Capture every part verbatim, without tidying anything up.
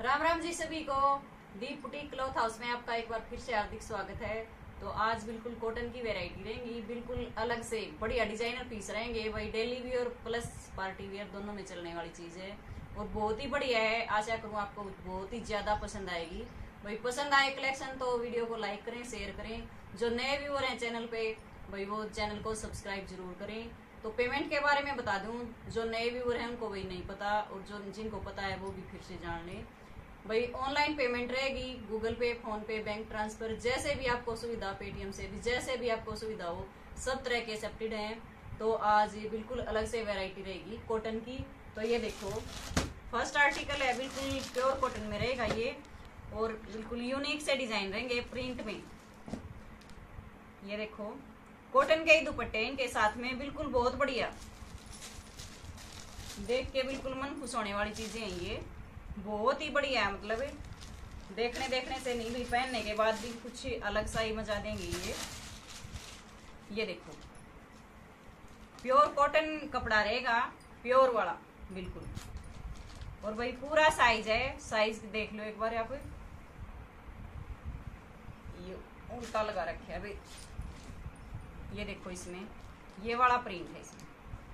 राम राम जी सभी को। दीप boutique cloth house में आपका एक बार फिर से हार्दिक स्वागत है। तो आज बिल्कुल कॉटन की वैरायटी रहेंगी, बिल्कुल अलग से बढ़िया डिजाइनर पीस रहेंगे। वही daily wear plus party wear दोनों में चलने वाली चीज है और बहुत ही बढ़िया है। आशा करूँ आपको बहुत ही ज्यादा पसंद आएगी। वही पसंद आए कलेक्शन तो वीडियो को लाइक करें, शेयर करें। जो नए व्यूअर हैं चैनल पे भाई वो चैनल को सब्सक्राइब जरूर करें। तो पेमेंट के बारे में बता दूं, जो नए व्यूअर हैं उनको वही नहीं पता और जो जिनको पता है वो भी फिर से जान लें। भाई ऑनलाइन पेमेंट रहेगी, Google Pay, PhonePe, bank transfer, जैसे भी आपको सुविधा, पेटीएम से भी जैसे भी आपको सुविधा हो, सब तरह के एक्सेप्टेड हैं। तो आज ये बिल्कुल अलग से वैरायटी रहेगी कॉटन की। तो ये देखो फर्स्ट आर्टिकल है, बिल्कुल प्योर कॉटन में रहेगा ये और बिल्कुल यूनिक से डिजाइन रहेंगे प्रिंट में। ये देखो कॉटन के ही दुपट्टे इनके साथ में, बिल्कुल बहुत बढ़िया, देख के बिल्कुल मन खुश होने वाली चीजें हैं ये। बहुत ही बढ़िया है, मतलब देखने देखने से नहीं भी, पहनने के बाद भी कुछ अलग सा ही मजा देंगे ये। ये देखो प्योर कॉटन कपड़ा रहेगा, प्योर वाला बिल्कुल। और भाई पूरा साइज है, साइज देख लो एक बार। यहाँ पे ये उल्टा लगा रखे है भाई। ये देखो इसमें ये वाला प्रिंट है, इसमें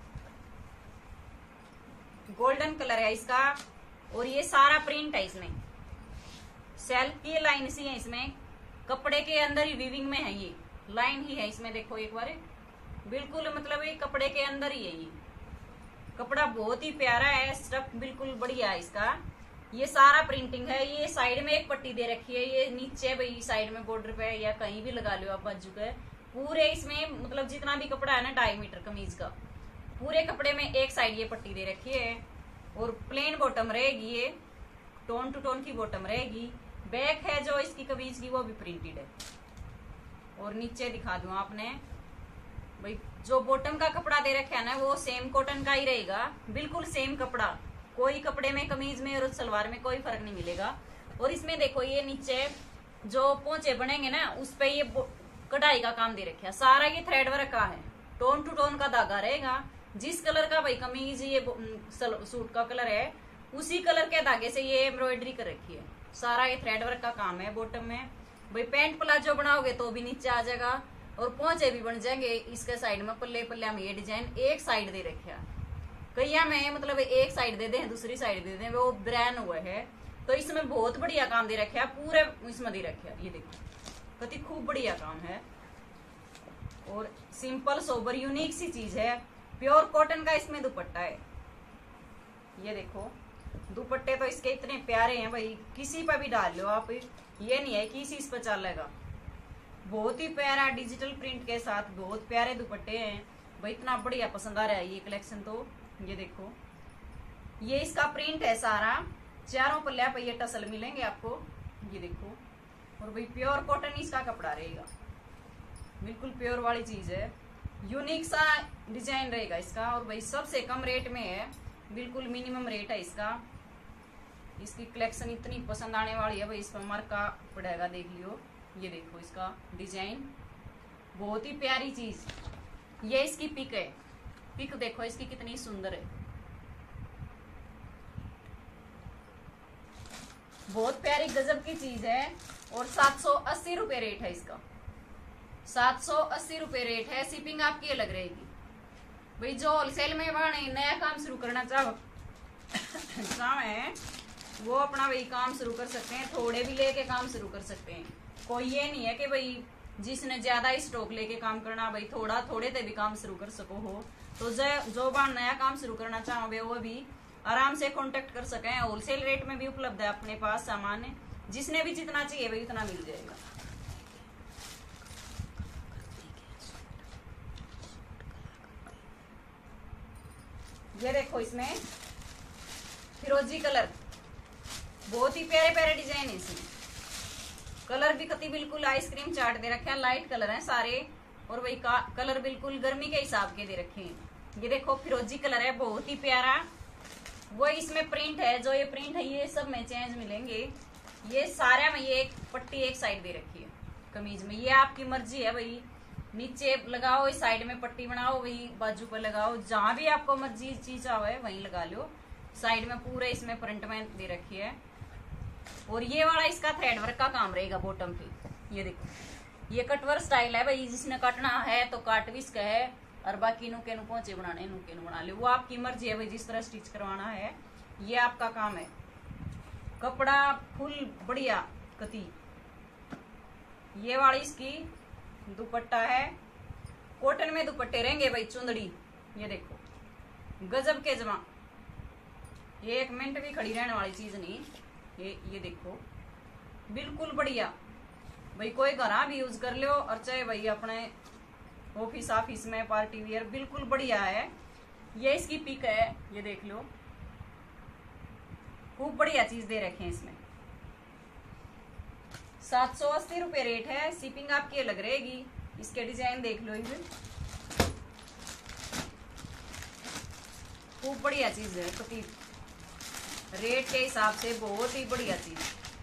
गोल्डन कलर है इसका और ये सारा प्रिंट है इसमें। सेल्फ की लाइन सी है इसमें, कपड़े के अंदर ही वीविंग में है, ये लाइन ही है इसमें। देखो एक बार बिल्कुल, मतलब ये कपड़े के अंदर ही है। ये कपड़ा बहुत ही प्यारा है, स्टफ बिल्कुल बढ़िया है इसका। ये सारा प्रिंटिंग है। ये साइड में एक पट्टी दे रखी है, ये नीचे भाई साइड में बॉर्डर पे या कहीं भी लगा लो आप बाजू के। पूरे इसमें मतलब जितना भी कपड़ा है ना, ढाई मीटर कमीज का, पूरे कपड़े में एक साइड ये पट्टी दे रखी है। और प्लेन बॉटम रहेगी, ये टोन टू टोन की बॉटम रहेगी। बैक है जो इसकी कमीज की वो भी प्रिंटेड है। और नीचे दिखा दूं आपने भाई, जो बॉटम का कपड़ा दे रखा है ना वो सेम कॉटन का ही रहेगा, बिल्कुल सेम कपड़ा। कोई कपड़े में, कमीज में और सलवार में कोई फर्क नहीं मिलेगा। और इसमें देखो ये नीचे जो पोंचे बनेंगे ना, उस पे ये कढ़ाई का काम दे रखा है सारा। ये थ्रेड वर्क का है, टोन टू टोन का धागा रहेगा। जिस कलर का भाई कमीज ये सूट का कलर है, उसी कलर के धागे से ये एम्ब्रॉयडरी कर रखी है। सारा ये थ्रेड वर्क का काम है बॉटम में। भाई पैंट प्लाजो बनाओगे तो भी नीचे आ जाएगा और पोंचे भी बन जाएंगे। इसके साइड में पल्ले पल्ले में ये डिजाइन एक साइड दे रखे है, कईया में मतलब एक साइड दे दे, दूसरी साइड दे दे, वो ब्रैन हुआ है। तो इसमें बहुत बढ़िया काम दे रखे है, पूरे इसमें दे रखे है। ये देखो कति खूब बढ़िया काम है और सिंपल सोबर यूनिक सी चीज है। प्योर कॉटन का इसमें दुपट्टा है। ये देखो दुपट्टे तो इसके इतने प्यारे हैं भाई, किसी पर भी डाल लो आप, ये नहीं है कि इसी इस पर चलेगा। बहुत ही प्यारा डिजिटल प्रिंट के साथ बहुत प्यारे दुपट्टे हैं भाई, इतना बढ़िया पसंद आ रहा है ये कलेक्शन। तो ये देखो ये इसका प्रिंट है सारा, चारों पल्ले पे ये टसल मिलेंगे आपको। ये देखो और भाई प्योर कॉटन इसका कपड़ा रहेगा, बिल्कुल प्योर वाली चीज है। यूनिक सा डिजाइन रहेगा इसका और भाई सबसे कम रेट में है, बिल्कुल मिनिमम रेट है इसका। इसकी कलेक्शन इतनी पसंद आने वाली है भाई, इस पर मार्का पड़ेगा, देख लियो। ये देखो इसका डिजाइन, बहुत ही प्यारी चीज। ये इसकी पिक है, पिक देखो इसकी कितनी सुंदर है, बहुत प्यारी गजब की चीज है। और सात सौ अस्सी रुपए रेट है इसका, सात सौ अस्सी रुपए रेट है। शिपिंग आपकी अलग रहेगी भाई। जो होलसेल में बने नया काम शुरू करना चाहो चाहे वो अपना भाई काम शुरू कर सकते हैं, थोड़े भी लेके काम शुरू कर सकते हैं। कोई ये नहीं है कि भाई जिसने ज्यादा स्टॉक लेके काम करना, भाई थोड़ा थोड़े से भी काम शुरू कर सको हो। तो जो जो बार नया काम शुरू करना चाहोगे वो भी आराम से कांटेक्ट कर सके। होलसेल रेट में भी उपलब्ध है अपने पास सामान, जिसने भी जितना चाहिए भाई उतना मिल जाएगा। ये देखो इसमें फिरोजी कलर, बहुत ही प्यारे प्यारे डिजाइन है इसमें। कलर भी कति बिल्कुल आइसक्रीम चार्ट दे रखे हैं, लाइट कलर हैं सारे। और वही का कलर बिल्कुल गर्मी के हिसाब के दे रखे हैं। ये देखो फिरोजी कलर है, बहुत ही प्यारा। वो इसमें प्रिंट है, जो ये प्रिंट है ये सब में चेंज मिलेंगे। ये सारे में ये एक पट्टी एक साइड दे रखी है कमीज में, ये आपकी मर्जी है भाई। नीचे लगाओ, इस साइड में पट्टी बनाओ, वही बाजू पर लगाओ, जहां भी आपको मर्जी चीज आवे वहीं लगा लो। साइड में पूरे इसमें प्रिंट में दे रखी है। और ये वाला इसका थ्रेड वर्क का काम रहेगा बॉटम पे। ये देखो ये कटवर स्टाइल है भाई, जिसने काटना है तो काट भी इसका है, और बाकी नुके नु पहुंचे बनाने नुके नु बना ले, वो आपकी मर्जी है भाई, जिस तरह स्टिच करवाना है ये आपका काम है। कपड़ा फुल बढ़िया कती। ये वाली इसकी दुपट्टा है, कॉटन में दुपट्टे रहेंगे भाई, चुंदड़ी। ये देखो गजब के जमा, ये एक मिनट भी खड़ी रहने वाली चीज नहीं। ये ये देखो बिल्कुल बढ़िया भाई, कोई घरा भी यूज कर लो, और चाहे भाई अपने ऑफिस ऑफिस में पार्टी वियर, बिल्कुल बढ़िया है। ये इसकी पिक है, ये देख लो, खूब बढ़िया चीज दे रखे हैं इसमें। सात सौ अस्सी रुपये रेट है, शिपिंग आपकी अलग रहेगी। इसके डिजाइन देख लो, इधर खूब बढ़िया चीज है, क्योंकि रेट के हिसाब से बहुत ही बढ़िया चीज।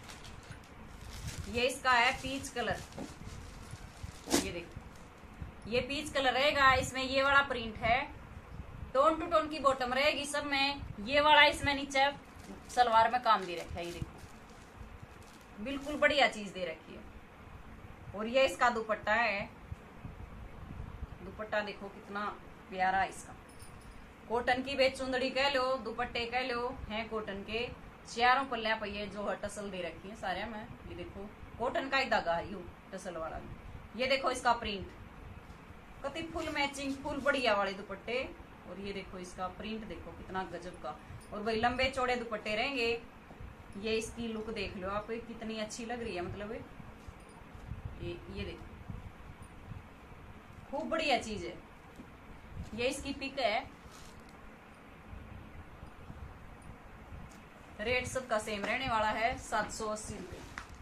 ये इसका है पीच कलर, ये देखो ये पीच कलर रहेगा, इसमें ये वाला प्रिंट है, टोन टू टोन की बॉटम रहेगी सब में। ये वाला इसमें नीचे सलवार में काम दे रखा है, ये देखो बिल्कुल बढ़िया चीज दे रखी है। और ये इसका दुपट्टा है, दुपट्टा देखो कितना प्यारा है इसका, कॉटन की बेच चुंदड़ी कह लो, दुपट्टे कह लो, हैं कॉटन के। चारों पल्लियां पहिए जो है टसल दे रखी है सारे में। ये देखो कॉटन का ही धागा है, यू टसल वाला। ये देखो इसका प्रिंट कति फुल मैचिंग, फुल बढ़िया वाले दुपट्टे। और ये देखो इसका प्रिंट देखो कितना गजब का। और भाई लंबे चौड़े दुपट्टे रहेंगे। ये इसकी लुक देख लो आप, कितनी अच्छी लग रही है, मतलब ये ये देखो खूब बढ़िया चीज है। ये इसकी पिक है, रेट सबका सेम रहने वाला है, सात सौ अस्सी रुपये।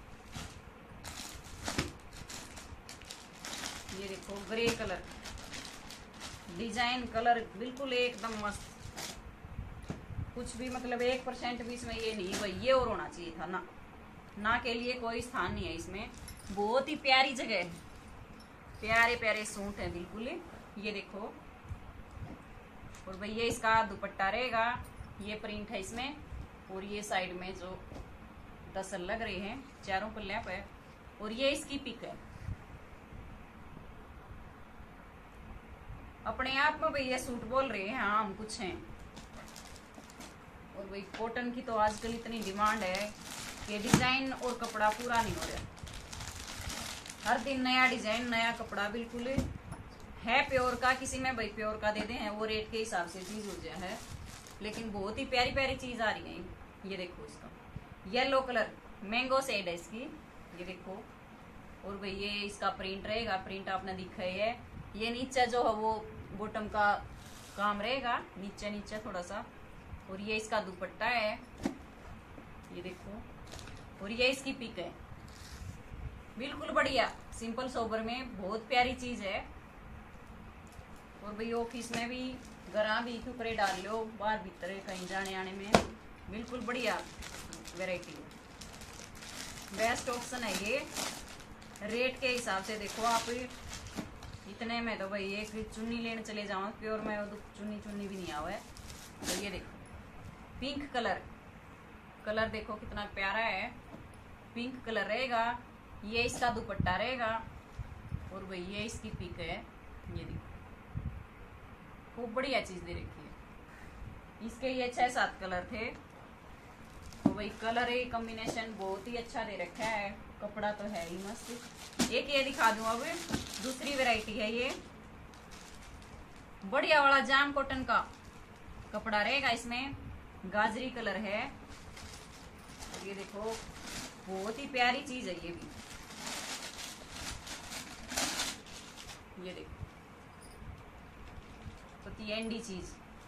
ये देखो ग्रे कलर, डिजाइन कलर बिल्कुल एकदम मस्त, कुछ भी मतलब एक परसेंट भी इसमें ये नहीं भाई ये और होना चाहिए था ना, ना के लिए कोई स्थान नहीं है इसमें। बहुत ही प्यारी जगह है, प्यारे प्यारे सूट है बिल्कुल। ये देखो, और भाई ये इसका दुपट्टा रहेगा, ये प्रिंट है इसमें। और ये साइड में जो टसल लग रहे हैं चारों पल्ले पे, और ये इसकी पिक है। अपने आप में भाई ये सूट बोल रहे हैं, हाँ हम कुछ हैं। और भाई कॉटन की तो आजकल इतनी डिमांड है कि डिजाइन और कपड़ा पूरा नहीं हो रहा, हर दिन नया डिजाइन नया कपड़ा। बिल्कुल है प्योर का, किसी में भाई प्योर का दे दें हैं, वो रेट के हिसाब से चीज हो गया है, लेकिन बहुत ही प्यारी प्यारी चीज आ रही है। ये देखो इसका येलो कलर, मैंगो शेड है इसकी, ये देखो। और भाई ये इसका प्रिंट रहेगा, प्रिंट आपने दिखा ही है। ये नीचे जो है वो बॉटम का काम रहेगा, नीचे नीचे थोड़ा सा। और ये इसका दुपट्टा है, ये देखो। और ये इसकी पिक है, बिल्कुल बढ़िया सिंपल सोबर में बहुत प्यारी चीज है। और भाई ऑफिस में भी घरा भी टुकड़े डाल लो, बाहर भीतर कहीं जाने आने में बिल्कुल बढ़िया वैरायटी है, बेस्ट ऑप्शन है ये। रेट के हिसाब से देखो आप, इतने में तो भाई एक चुन्नी लेने चले जाओ प्योर में, चुन्नी चुन्नी भी नहीं आवा है। तो ये देखो पिंक कलर, कलर देखो कितना प्यारा है, पिंक कलर रहेगा। ये इसका दुपट्टा रहेगा। और भाई ये इसकी पिक है, ये देखो खूब बढ़िया चीज दे रखी है। इसके ये छह सात कलर थे, तो भाई कलर ये कॉम्बिनेशन बहुत ही अच्छा दे रखा है, कपड़ा तो है ही मस्त। एक ये दिखा दूं, अब दूसरी वैरायटी है, ये बढ़िया वाला जाम कॉटन का कपड़ा रहेगा, इसमें गाजरी कलर है। और ये देखो बहुत ही प्यारी चीज है ये भी, ये देखो एंडी चीज।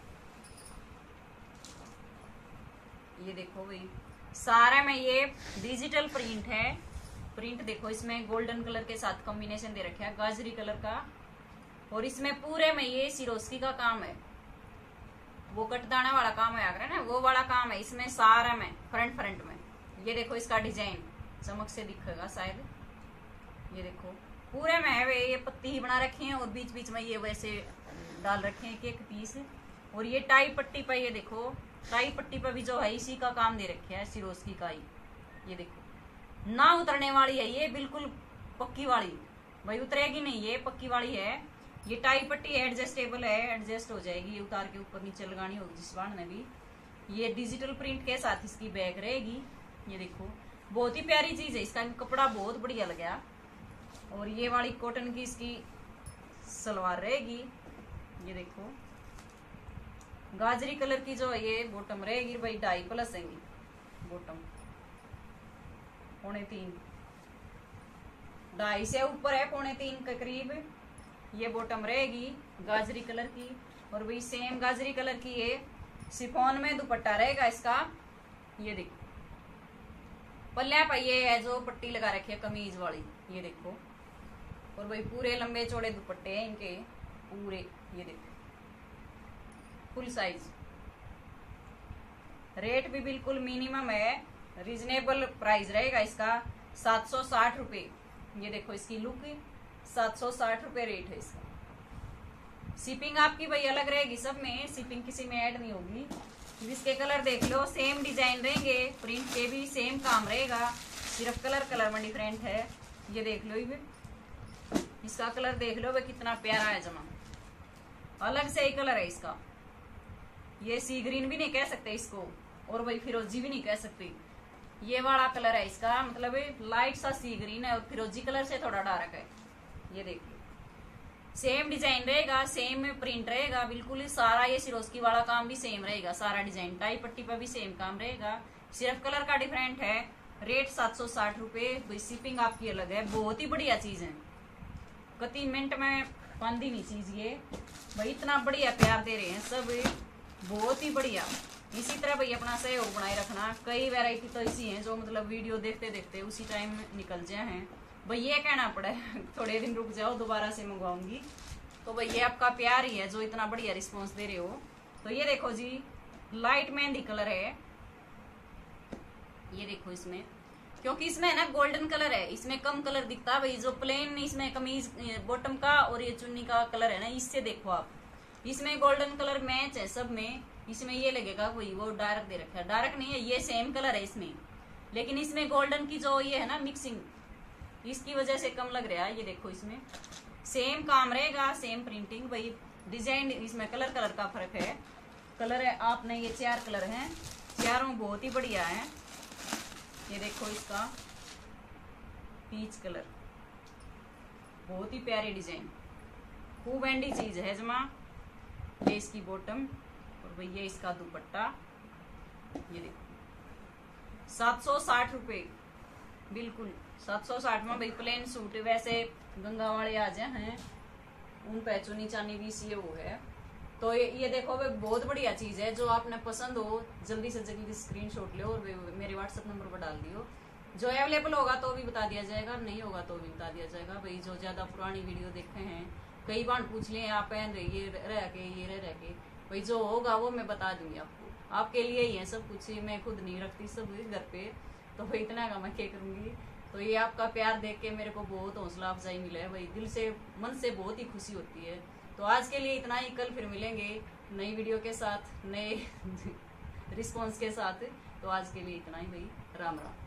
ये देखो भाई सारा में ये डिजिटल प्रिंट है, प्रिंट देखो इसमें गोल्डन कलर के साथ कॉम्बिनेशन दे रखा है गाजरी कलर का। और इसमें पूरे में ये सिरोस्की का काम है, वो कटदाना वाला काम है आगरा ना, वो वाला काम है इसमें सारा में, फ्रंट फ्रंट में। ये देखो इसका डिजाइन चमक से दिखेगा शायद, ये देखो पूरे में है वे ये पत्ती ही बना रखी है, और बीच बीच में ये वैसे डाल रखे हैं एक एक पीस। और ये टाई पट्टी पर ये देखो, टाई पट्टी पर भी जो है इसी का काम दे रखे है सिरोस्की का ही, ये देखो ना उतरने वाली है ये, बिल्कुल पक्की वाली भाई, उतरेगी नहीं, ये पक्की वाली है। ये टाई पट्टी एडजस्टेबल है, एडजस्ट हो जाएगी, ये उतार के ऊपर नीचे लगानी होगी जिस बार ने भी। ये डिजिटल प्रिंट के साथ इसकी बैग रहेगी। ये देखो बहुत ही प्यारी चीज है, इसका कपड़ा बहुत बढ़िया लगा। और ये वाली कॉटन की इसकी सलवार रहेगी। ये देखो गाजरी कलर की जो है ये बॉटम रहेगी भाई, ढाई प्लस है बॉटम, पौने तीन, ढाई से ऊपर है, पौने तीन के करीब ये बॉटम रहेगी गाजरी कलर की। और वही सेम गाजरी कलर की ये शिफॉन में दुपट्टा रहेगा इसका। ये देखो पल्ले पर ये है जो पट्टी लगा रखी है कमीज वाली, ये देखो। और वही पूरे लंबे चौड़े दुपट्टे हैं इनके पूरे, ये देखो फुल साइज। रेट भी बिल्कुल मिनिमम है, रीजनेबल प्राइस रहेगा इसका, सात सौ साठ रुपये। ये देखो इसकी लुक, सात सौ साठ रुपये रेट है इसका। शिपिंग आपकी भाई अलग रहेगी, सब में शिपिंग किसी में ऐड नहीं होगी। इसके कलर देख लो, सेम डिजाइन रहेंगे, प्रिंट के भी सेम काम रहेगा, सिर्फ कलर कलर में डिफरेंट है। ये देख लो, ये इसका कलर देख लो भाई कितना प्यारा है, जमा अलग से ही कलर है इसका। ये सी ग्रीन भी नहीं कह सकते इसको, और भाई फिरोजी भी नहीं कह सकते। ये वाला कलर है इसका, मतलब लाइट सा सी ग्रीन है और फिरोजी कलर से थोड़ा डार्क है। ये देखिए सेम डिजाइन रहेगा, सेम प्रिंट रहेगा, बिल्कुल सारा। ये सिरोस्की वाला काम भी सेम रहेगा, सारा डिजाइन टाई पट्टी पर भी सेम काम रहेगा, सिर्फ कलर का डिफरेंट है। रेट सात सौ साठ रुपये, शिपिंग आपकी अलग है। बहुत ही बढ़िया चीज है, कति मिनट में पांदी नहीं चीज ये भाई, इतना बढ़िया प्यार दे रहे हैं सब, बहुत ही बढ़िया। इसी तरह भाई अपना सहयोग बनाए रखना। कई वैरायटी तो ऐसी हैं जो मतलब वीडियो देखते देखते उसी टाइम निकल जाए हैं भाई, ये कहना पड़े थोड़े दिन रुक जाओ दोबारा से मंगवाऊंगी। तो भाई ये आपका प्यार ही है जो इतना बढ़िया रिस्पॉन्स दे रहे हो। तो ये देखो जी लाइट मेहंदी कलर है, ये देखो इसमें, क्योंकि इसमें है ना गोल्डन कलर है, इसमें कम कलर दिखता है भाई। जो प्लेन इसमें कमीज बॉटम का और ये चुन्नी का कलर है ना, इससे देखो आप, इसमें गोल्डन कलर मैच है सब में। इसमें ये लगेगा कोई वो डार्क दे रखा है, डार्क नहीं है, ये सेम कलर है इसमें, लेकिन इसमें गोल्डन की जो ये है ना मिक्सिंग, इसकी वजह से कम लग रहा है। ये देखो इसमें सेम काम रहेगा, सेम प्रिंटिंग भाई, डिजाइन इसमें कलर कलर का फर्क है। कलर है आपने ये चार कलर हैं, चारों बहुत ही बढ़िया है। ये देखो इसका पीच कलर, बहुत ही प्यारी डिजाइन, खूब एंडी चीज है जमा। ये इसकी बॉटम और भैया इसका दुपट्टा। ये देखो सात सौ साठ रुपये, बिल्कुल सात सौ साठ में भाई प्लेन सूट। वैसे गंगा वाले आ जाए हैं उन पे चुनी चानी भी सी वो है। तो ये, ये देखो भाई बहुत बढ़िया चीज है, जो आपने पसंद हो जल्दी से जल्दी स्क्रीनशॉट लो और मेरे व्हाट्सएप नंबर पर डाल दियो। जो अवेलेबल होगा तो भी बता दिया जाएगा, नहीं होगा तो भी बता दिया जाएगा भाई। जो ज्यादा पुरानी वीडियो देखे हैं कई बार पूछ लिए आप पहन रहे ये रह के ये रह रह के भाई, जो होगा वो मैं बता दूंगी आपको, आपके लिए ही है सब कुछ। मैं खुद नहीं रखती सब घर पे, तो भाई इतना का मैं क्या करूंगी। तो ये आपका प्यार देख के मेरे को बहुत हौसला अफजाई मिला है भाई, दिल से मन से बहुत ही खुशी होती है। तो आज के लिए इतना ही, कल फिर मिलेंगे नई वीडियो के साथ, नए रिस्पॉन्स के साथ। तो आज के लिए इतना ही भाई, राम राम।